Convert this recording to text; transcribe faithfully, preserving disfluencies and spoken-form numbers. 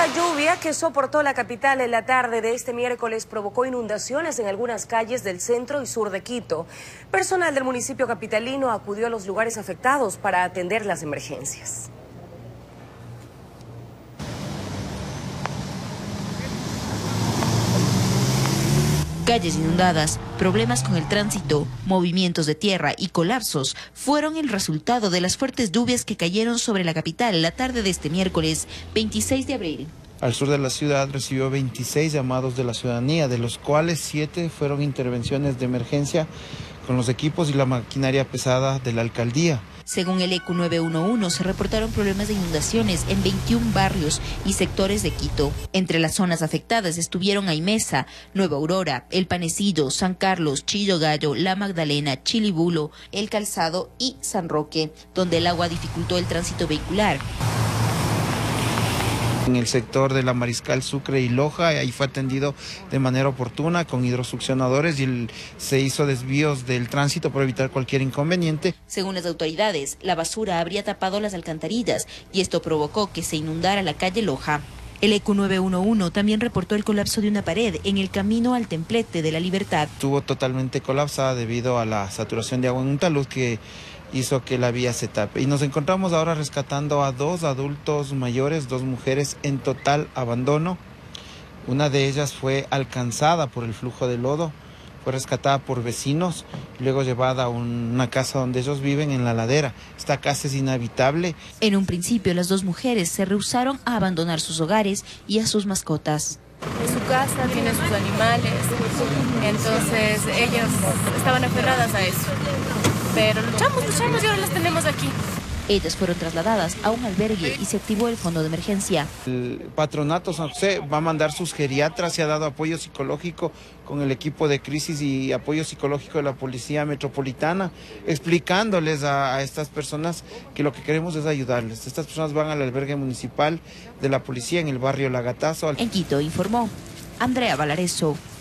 La lluvia que soportó la capital en la tarde de este miércoles provocó inundaciones en algunas calles del centro y sur de Quito. Personal del municipio capitalino acudió a los lugares afectados para atender las emergencias. Calles inundadas, problemas con el tránsito, movimientos de tierra y colapsos fueron el resultado de las fuertes lluvias que cayeron sobre la capital la tarde de este miércoles veintiséis de abril. Al sur de la ciudad recibió veintiséis llamados de la ciudadanía, de los cuales siete fueron intervenciones de emergencia con los equipos y la maquinaria pesada de la alcaldía. Según el E Q nueve uno uno, se reportaron problemas de inundaciones en veintiún barrios y sectores de Quito. Entre las zonas afectadas estuvieron Aimesa, Nueva Aurora, El Panecillo, San Carlos, Chillo Gallo, La Magdalena, Chilibulo, El Calzado y San Roque, donde el agua dificultó el tránsito vehicular. En el sector de la Mariscal, Sucre y Loja, ahí fue atendido de manera oportuna con hidrosuccionadores y el, se hizo desvíos del tránsito para evitar cualquier inconveniente. Según las autoridades, la basura habría tapado las alcantarillas y esto provocó que se inundara la calle Loja. El E Q nueve uno uno también reportó el colapso de una pared en el camino al Templete de la Libertad. Estuvo totalmente colapsada debido a la saturación de agua en un talud que hizo que la vía se tape. Y nos encontramos ahora rescatando a dos adultos mayores, dos mujeres en total abandono. Una de ellas fue alcanzada por el flujo de lodo, fue rescatada por vecinos, luego llevada a una casa donde ellos viven en la ladera. Esta casa es inhabitable. En un principio, las dos mujeres se rehusaron a abandonar sus hogares y a sus mascotas. En su casa tiene sus animales, entonces ellas estaban aferradas a eso. Pero luchamos, luchamos y ahora las tenemos aquí. Ellas fueron trasladadas a un albergue y se activó el fondo de emergencia. El patronato San José va a mandar sus geriatras, se ha dado apoyo psicológico con el equipo de crisis y apoyo psicológico de la Policía Metropolitana, explicándoles a, a estas personas que lo que queremos es ayudarles. Estas personas van al albergue municipal de la policía en el barrio Lagatazo. En Quito informó Andrea Valareso.